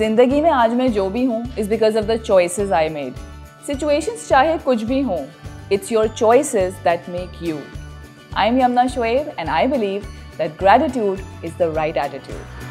जिंदगी में आज मैं जो भी हूँ is because of the choices I made. Situations चाहे कुछ भी हों, it's your choices that make you. I am Yamuna Shoaib and I believe that gratitude is the right attitude.